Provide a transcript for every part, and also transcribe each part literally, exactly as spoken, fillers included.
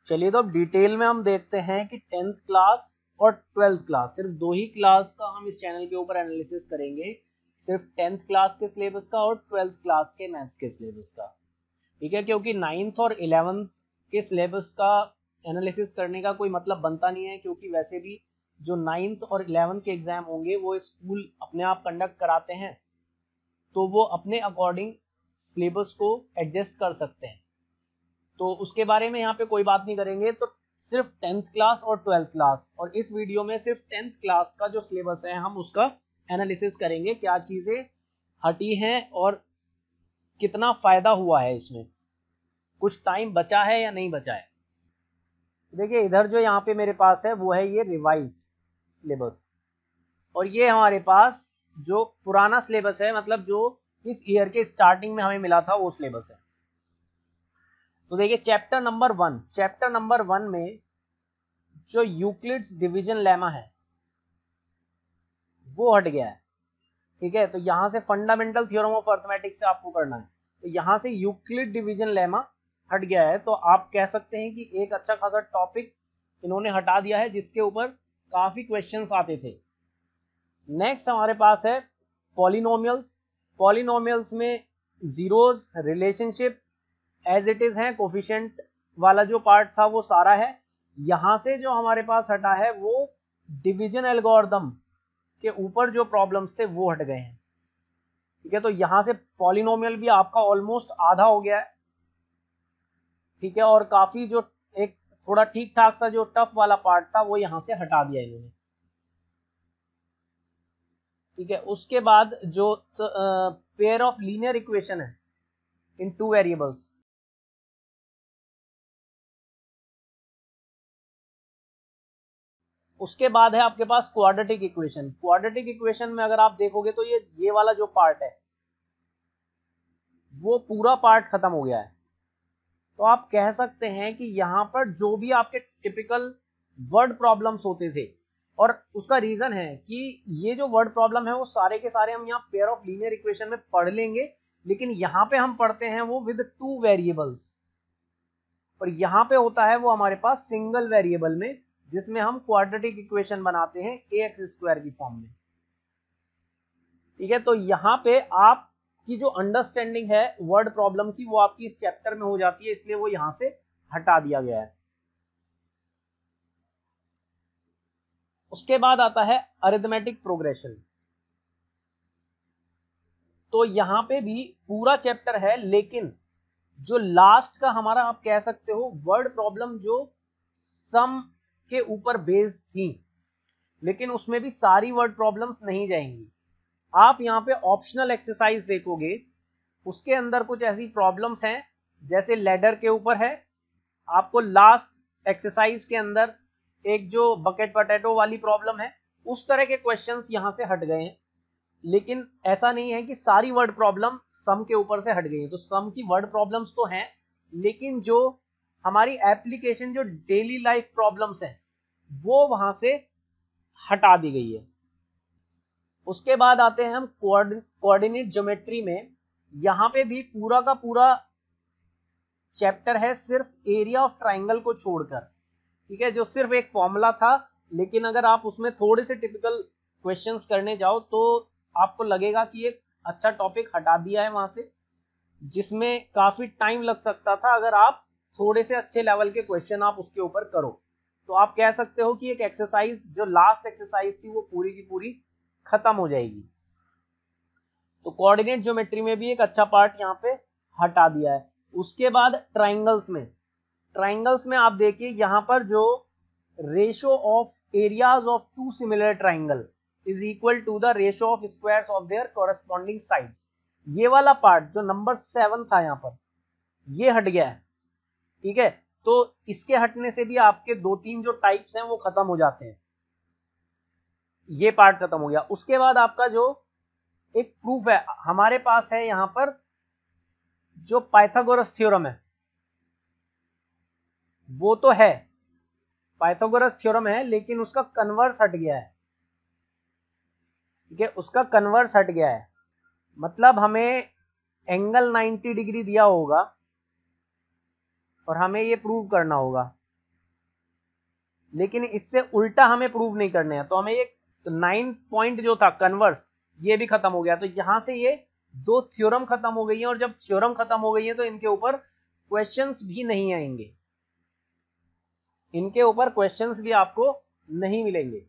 चलिए तो अब डिटेल में हम देखते हैं कि टेंथ क्लास और ट्वेल्थ क्लास, सिर्फ दो ही क्लास का हम इस चैनल के ऊपर एनालिसिस करेंगे, सिर्फ टेंथ क्लास के सिलेबस का और ट्वेल्थ क्लास के मैथ्स के सिलेबस का। ठीक है, क्योंकि नाइन्थ और इलेवेंथ के सिलेबस का एनालिसिस करने का कोई मतलब बनता नहीं है, क्योंकि वैसे भी जो नाइन्थ और इलेवेंथ के एग्जाम होंगे वो स्कूल अपने आप कंडक्ट कराते हैं, तो वो अपने अकॉर्डिंग सिलेबस को एडजस्ट कर सकते हैं, तो उसके बारे में यहाँ पे कोई बात नहीं करेंगे। तो सिर्फ टेंथ क्लास और ट्वेल्थ क्लास, और इस वीडियो में सिर्फ टेंथ क्लास का जो सिलेबस है हम उसका एनालिसिस करेंगे, क्या चीजें हटी हैं और कितना फायदा हुआ है, इसमें कुछ टाइम बचा है या नहीं बचा है। देखिए इधर जो यहाँ पे मेरे पास है वो है ये रिवाइज्ड सिलेबस, और ये हमारे पास जो पुराना सिलेबस है, मतलब जो इस ईयर के स्टार्टिंग में हमें मिला था वो सिलेबस है। तो देखिए chapter number one, chapter number one में जो यूक्लिड्स डिवीजन लेमा है वो हट गया है। ठीक है, तो यहां से फंडामेंटल थ्योरम ऑफ अर्थमेटिक से आपको करना है, तो यहां से यूक्लिड डिवीजन लेमा हट गया है, तो आप कह सकते हैं कि एक अच्छा खासा टॉपिक इन्होंने हटा दिया है जिसके ऊपर काफी क्वेश्चंस आते थे। नेक्स्ट हमारे पास है पॉलिनोमियल्स। पॉलिनोमियल्स में zeros, relationship as it is है, कोफिशिएंट वाला जो पार्ट था वो सारा है। यहां से जो हमारे पास हटा है वो डिवीजन एल्गोरिथम के ऊपर जो प्रॉब्लम्स थे वो हट गए हैं। ठीक है, तो यहां से पॉलिनोमियल भी आपका ऑलमोस्ट आधा हो गया है। ठीक है, और काफी जो एक थोड़ा ठीक ठाक सा जो टफ वाला पार्ट था वो यहां से हटा दिया इन्होंने। ठीक है, उसके बाद जो पेयर ऑफ लीनियर इक्वेशन है इन टू वेरिएबल्स, उसके बाद है आपके पास क्वाड्रेटिक इक्वेशन। क्वाड्रेटिक इक्वेशन में अगर आप देखोगे तो ये ये वाला जो पार्ट है वो पूरा पार्ट खत्म हो गया है। तो आप कह सकते हैं कि यहाँ पर जो भी आपके टिपिकल वर्ड प्रॉब्लम्स होते थे, और उसका रीजन है कि ये जो वर्ड प्रॉब्लम है वो सारे के सारे हम यहाँ पेयर ऑफ लीनियर इक्वेशन में पढ़ लेंगे, लेकिन यहाँ पे हम पढ़ते हैं वो विद टू वेरिएबल्स, और यहाँ पे होता है वो हमारे पास सिंगल वेरिएबल में, जिसमें हम क्वाड्रेटिक इक्वेशन बनाते हैं ए एक्स स्क्वायर की फॉर्म में। ठीक है, तो यहाँ पे आपकी जो अंडरस्टैंडिंग है वर्ड प्रॉब्लम की वो आपकी इस चैप्टर में हो जाती है, इसलिए वो यहां से हटा दिया गया है। उसके बाद आता है अरिथमेटिक प्रोग्रेशन। तो यहां पे भी पूरा चैप्टर है, लेकिन जो लास्ट का हमारा आप कह सकते हो वर्ड प्रॉब्लम जो सम के ऊपर बेस्ड थी, लेकिन उसमें भी सारी वर्ड प्रॉब्लम्स नहीं जाएंगी। आप यहाँ पे ऑप्शनल एक्सरसाइज देखोगे, उसके अंदर कुछ ऐसी प्रॉब्लम्स हैं जैसे लेडर के ऊपर है, आपको लास्ट एक्सरसाइज के अंदर एक जो बकेट पोटैटो वाली प्रॉब्लम है, उस तरह के क्वेश्चंस यहां से हट गए हैं। लेकिन ऐसा नहीं है कि सारी वर्ड प्रॉब्लम सम के ऊपर से हट गई है, तो सम की वर्ड प्रॉब्लम्स तो हैं, लेकिन जो हमारी एप्लीकेशन जो डेली लाइफ प्रॉब्लम्स हैं वो वहां से हटा दी गई है। उसके बाद आते हैं हम कोऑर्डिनेट ज्योमेट्री में। यहां पे भी पूरा का पूरा चैप्टर है सिर्फ एरिया ऑफ ट्राइंगल को छोड़कर। ठीक है, जो सिर्फ एक फॉर्मूला था, लेकिन अगर आप उसमें थोड़े से टिपिकल क्वेश्चंस करने जाओ तो आपको लगेगा कि एक अच्छा टॉपिक हटा दिया है वहां से, जिसमें काफी टाइम लग सकता था अगर आप थोड़े से अच्छे लेवल के क्वेश्चन आप उसके ऊपर करो। तो आप कह सकते हो कि एक एक्सरसाइज जो लास्ट एक्सरसाइज थी वो पूरी की पूरी खत्म हो जाएगी। तो कोऑर्डिनेट ज्योमेट्री में भी एक अच्छा पार्ट यहाँ पे हटा दिया है। उसके बाद ट्राइंगल्स में, ट्राइंगल्स में आप देखिए यहाँ पर जो ratio of areas of two similar triangle is equal to the ratio of squares of their corresponding sides, ये वाला पार्ट जो नंबर सेवन था यहाँ पर ये हट गया है। ठीक है, तो इसके हटने से भी आपके दो तीन जो टाइप्स हैं वो खत्म हो जाते हैं, ये पार्ट खत्म हो गया। उसके बाद आपका जो एक प्रूफ है हमारे पास है यहां पर, जो पाइथागोरस थ्योरम है वो तो है, पाइथागोरस थ्योरम है, लेकिन उसका कन्वर्स हट गया है। ठीक है, उसका कन्वर्स हट गया है, मतलब हमें एंगल नब्बे डिग्री दिया होगा और हमें ये प्रूव करना होगा लेकिन इससे उल्टा हमें प्रूव नहीं करने हैं, तो हमें ये नाइन पॉइंट जो था कन्वर्स, ये भी खत्म हो गया। तो यहां से ये दो थ्योरम खत्म हो गई हैं, और जब थ्योरम खत्म हो गई है तो इनके ऊपर क्वेश्चंस भी नहीं आएंगे, इनके ऊपर क्वेश्चंस भी आपको नहीं मिलेंगे।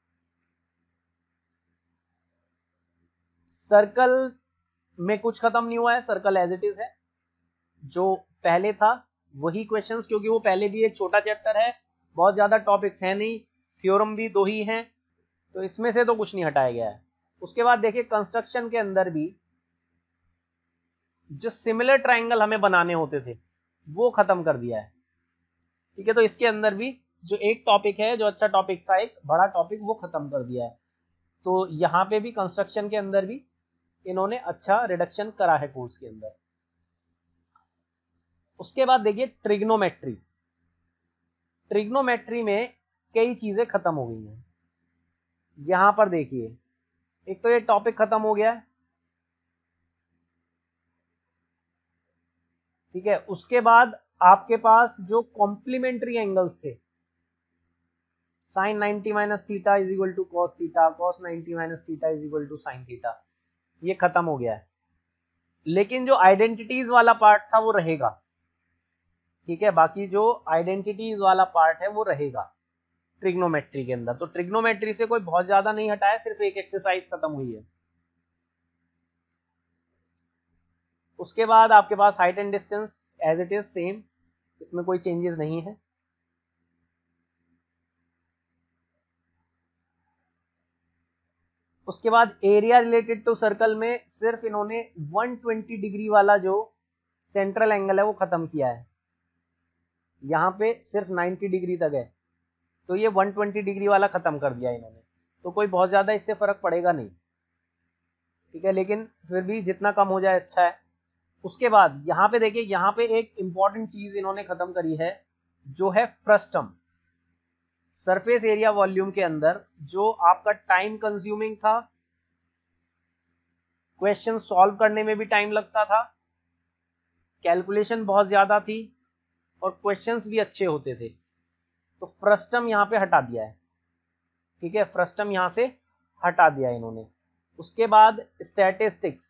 सर्कल में कुछ खत्म नहीं हुआ है, सर्कल एज इट इज है, जो पहले था वही क्वेश्चंस, क्योंकि वो पहले भी एक छोटा चैप्टर है, बहुत ज्यादा टॉपिक्स हैं नहीं, थ्योरम भी दो ही हैं, तो इसमें से तो कुछ नहीं हटाया गया है। उसके बाद देखिए कंस्ट्रक्शन के अंदर भी जो सिमिलर ट्राइंगल हमें बनाने होते थे वो खत्म कर दिया है, ठीक है। तो इसके अंदर भी जो एक टॉपिक है, जो अच्छा टॉपिक था, एक बड़ा टॉपिक, वो खत्म कर दिया है। तो यहाँ पे भी कंस्ट्रक्शन के अंदर भी इन्होंने अच्छा रिडक्शन करा है कोर्स के अंदर। उसके बाद देखिए ट्रिग्नोमेट्री, ट्रिग्नोमेट्री में कई चीजें खत्म हो गई हैं। यहां पर देखिए एक तो ये टॉपिक खत्म हो गया है, ठीक है। उसके बाद आपके पास जो कॉम्प्लीमेंट्री एंगल्स थे, sine ninety minus theta is equal to cos theta, cos ninety minus theta is equal to sine theta, ये खत्म हो गया है। लेकिन जो आइडेंटिटीज वाला पार्ट था वो रहेगा, ठीक है। बाकी जो आइडेंटिटीज वाला पार्ट है वो रहेगा ट्रिग्नोमेट्री के अंदर। तो ट्रिग्नोमेट्री से कोई बहुत ज्यादा नहीं हटाया, सिर्फ एक एक्सरसाइज खत्म हुई है। उसके बाद आपके पास height and distance as it is same, इसमें कोई चेंजेस नहीं है। उसके बाद एरिया रिलेटेड टू सर्कल में सिर्फ इन्होंने वन ट्वेंटी डिग्री वाला जो सेंट्रल एंगल है वो खत्म किया है, यहां पे सिर्फ नाइनटी डिग्री तक है, तो ये वन ट्वेंटी डिग्री वाला खत्म कर दिया इन्होंने। तो कोई बहुत ज्यादा इससे फर्क पड़ेगा नहीं, ठीक है, लेकिन फिर भी जितना कम हो जाए अच्छा है। उसके बाद यहाँ पे देखिए, यहाँ पे एक इंपॉर्टेंट चीज इन्होंने खत्म करी है, जो है फ्रस्टम। सरफेस एरिया वॉल्यूम के अंदर जो आपका टाइम कंज्यूमिंग था, क्वेश्चन सॉल्व करने में भी टाइम लगता था, कैलकुलेशन बहुत ज्यादा थी, और क्वेश्चंस भी अच्छे होते थे, तो फ्रस्टम यहाँ पे हटा दिया है, ठीक है। फ्रस्टम यहाँ से हटा दिया इन्होंने। उसके बाद स्टैटिस्टिक्स,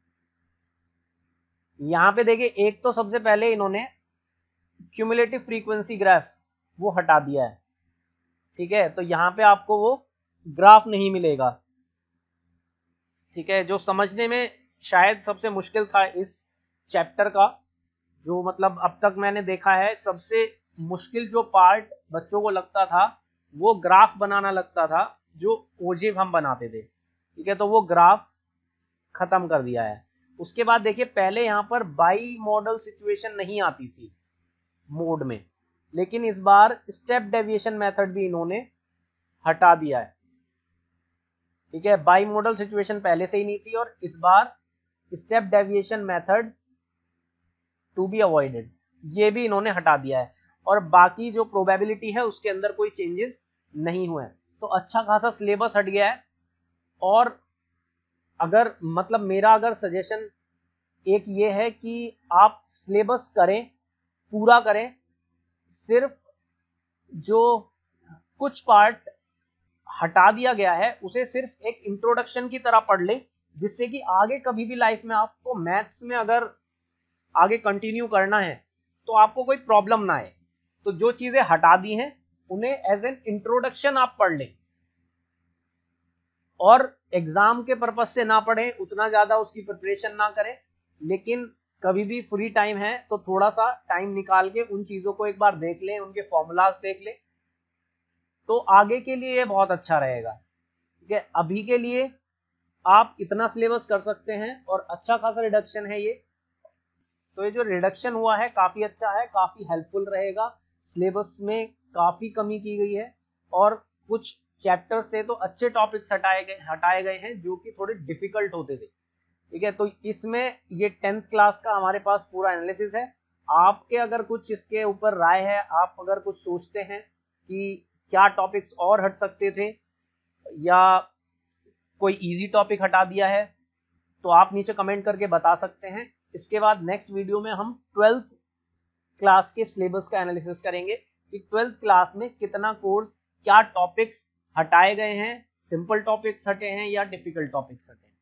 यहाँ पे देखिए एक तो सबसे पहले इन्होंने क्यूमुलेटिव फ्रीक्वेंसी ग्राफ वो हटा दिया है, ठीक है। तो यहाँ पे आपको वो ग्राफ नहीं मिलेगा, ठीक है, जो समझने में शायद सबसे मुश्किल था इस चैप्टर का, जो मतलब अब तक मैंने देखा है सबसे मुश्किल जो पार्ट बच्चों को लगता था वो ग्राफ बनाना लगता था, जो ओजिव हम बनाते थे, ठीक है। तो वो ग्राफ खत्म कर दिया है। उसके बाद देखिए पहले यहाँ पर बाई मॉडल सिचुएशन नहीं आती थी मोड में, लेकिन इस बार स्टेप डेविएशन मेथड भी इन्होंने हटा दिया है, ठीक है। बाई मॉडल सिचुएशन पहले से ही नहीं थी, और इस बार step deviation method to be avoided, ये भी इन्होंने हटा दिया है। और बाकी जो प्रोबेबिलिटी है उसके अंदर कोई चेंजेस नहीं हुए, तो अच्छा खासा सिलेबस हट गया है। और अगर मतलब मेरा अगर सजेशन एक ये है कि आप सिलेबस करें, पूरा करें, सिर्फ जो कुछ पार्ट हटा दिया गया है उसे सिर्फ एक इंट्रोडक्शन की तरह पढ़ ले, जिससे कि आगे कभी भी लाइफ में आपको मैथ्स में अगर आगे कंटिन्यू करना है तो आपको कोई प्रॉब्लम ना आए। तो जो चीजें हटा दी हैं उन्हें एज एन इंट्रोडक्शन आप पढ़ लें, और एग्जाम के पर्पज से ना पढ़ें, उतना ज्यादा उसकी प्रिपरेशन ना करें, लेकिन कभी भी फ्री टाइम है तो थोड़ा सा टाइम निकाल के उन चीजों को एक बार देख लें, उनके फॉर्मूलाज देख लें, तो आगे के लिए ये बहुत अच्छा रहेगा, ठीक है। अभी के लिए आप इतना सिलेबस कर सकते हैं, और अच्छा खासा रिडक्शन है ये। तो ये जो रिडक्शन हुआ है काफी अच्छा है, काफी हेल्पफुल रहेगा। सिलेबस में काफी कमी की गई है, और कुछ चैप्टर से तो अच्छे टॉपिक्स हटाए गए हटाए गए हैं जो कि थोड़े डिफिकल्ट होते थे, ठीक है। तो इसमें ये टेंथ क्लास का हमारे पास पूरा एनालिसिस है। आपके अगर कुछ इसके ऊपर राय है, आप अगर कुछ सोचते हैं कि क्या टॉपिक्स और हट सकते थे, या कोई इजी टॉपिक हटा दिया है, तो आप नीचे कमेंट करके बता सकते हैं। इसके बाद नेक्स्ट वीडियो में हम ट्वेल्थ क्लास के सिलेबस का एनालिसिस करेंगे, कि ट्वेल्थ क्लास में कितना कोर्स, क्या टॉपिक्स हटाए गए हैं, सिंपल टॉपिक्स हटे हैं या डिफिकल्ट टॉपिक्स हटे हैं।